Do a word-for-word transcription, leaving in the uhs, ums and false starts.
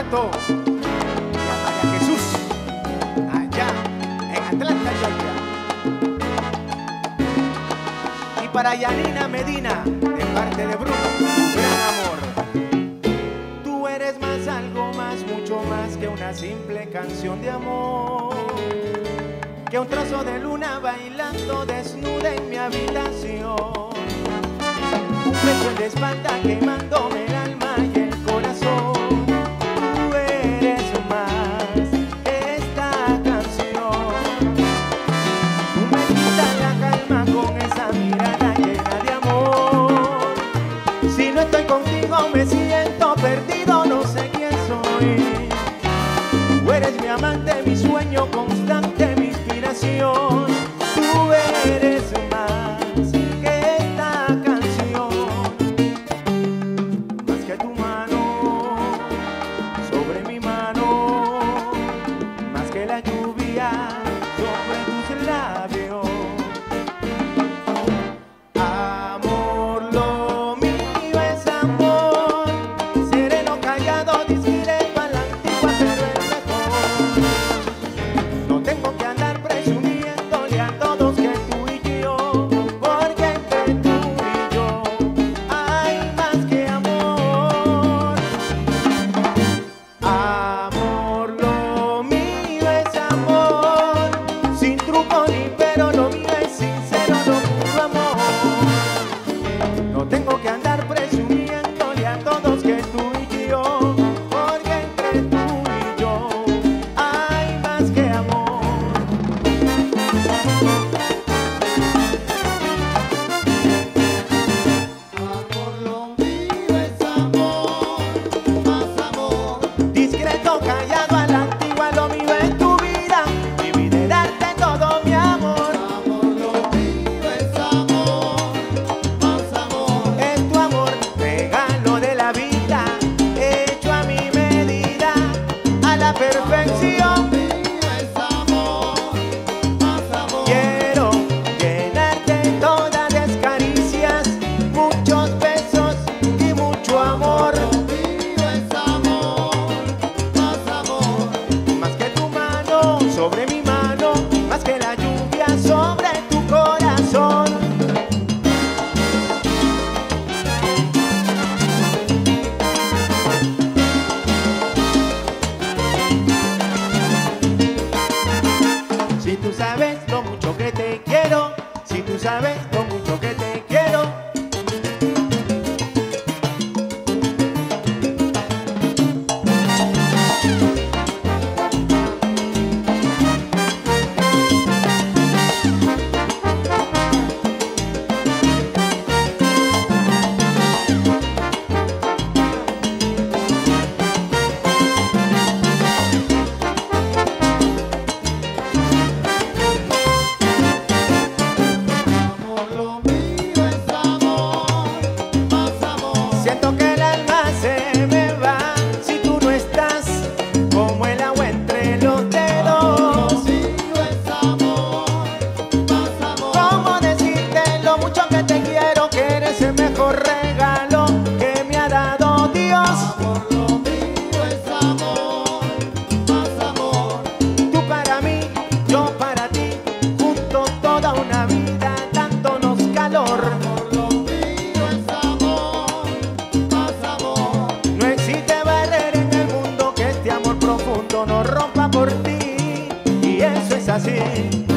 Roberto y a María Jesús, allá en Atlanta, Georgia. Y para Yanina Medina, de parte de Bruno, gran amor. Tú eres más, algo más, mucho más que una simple canción de amor, que un trozo de luna bailando desnuda en mi habitación, un beso en la espalda quemándome el alma y el corazón. Tú eres más que esta canción. Tú me quitas la calma con esa mirada llena de amor. Si no estoy contigo me siento perdido, no sé quién soy. Tú eres mi amante, mi sueño constante, mi inspiración. Tú eres más que esta canción, más que tu mano sobre mi mano, más que la lluvia sobre tus labios. Amor, lo mío es amor, sereno, callado, discreto, a la antigua, pero es mejor. No tengo que andar presumiéndole a todos que tú y yo, porque entre tú y yo hay más que amor. Amor, lo mío es amor, sin truco ni pero, lo mío es sincero, lo puro amor. No tengo que andar presumiéndole a todos que tú y yo, porque entre tú y yo hay más que amor. Amor, lo mío es amor, más amor. Discreto, callado, a la antigua, lo mío es tu vida, mi vida es darte todo mi amor. Amor, lo mío es amor, más amor. Es tu amor, regalo de la vida, hecho a mi medida, a la perfección. Mío es amor, más amor. Quiero llenarte toda de caricias, muchos besos y mucho amor. Mío es amor, más amor. Más que tu mano sobre mi mano, más que la lluvia sobre tu corazón. Si tú sabes lo mucho que te quiero, si tú sabes lo mucho que te quiero. Amor, lo mío es amor, más amor. Siento que el alma se me va si tú no estás, como el agua entre los dedos. Lo mío es amor, más amor. ¿Cómo decirte lo mucho que te quiero? Que eres el mejor regalo que me ha dado Dios. Amor, lo mío es amor, más amor. Tú para mí, yo para ti, juntos toda una vida dándonos calor. Amor, lo mío es amor, más amor. No existe barrera en el mundo que este amor profundo no rompa por ti, y eso es así.